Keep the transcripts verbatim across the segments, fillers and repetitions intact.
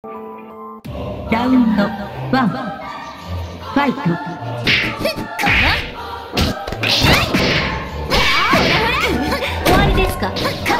ラウンドワン、ファイト。終わりですか？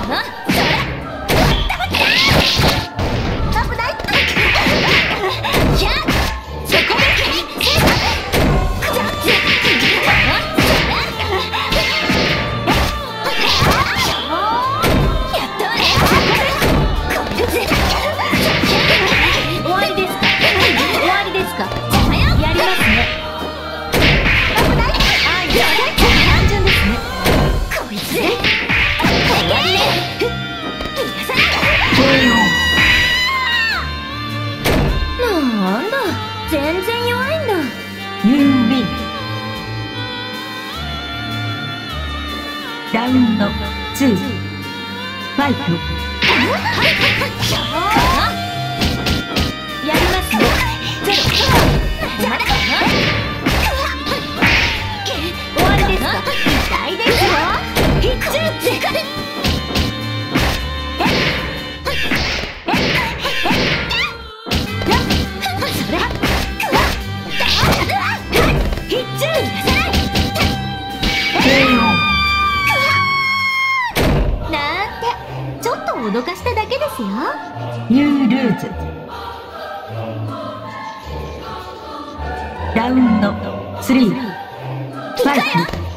なんだ、全然弱いんだ。ユービー。ラウンドツー、ファイト。やりますね。ゼロ。まだかな。終わりですか？痛いですよ。必中でかい。脅かしただけですよ。ユールーズ。ラウンドスリー、ファイト。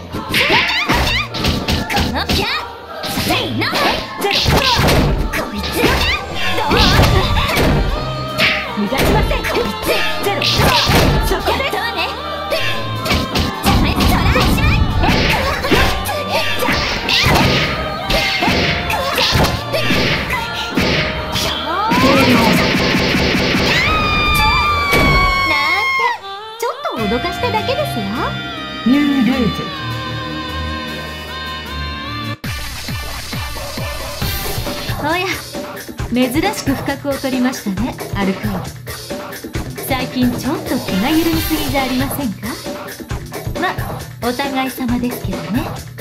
このキャせいのゼロ。こいつどう逃がしません。こいつゼロ。そこでどうね。脅かしただけですよ。ニュールーズ。おや、珍しく不覚を取りましたね、アルカイン。最近ちょっと気が緩みすぎじゃありませんか？ま、お互い様ですけどね。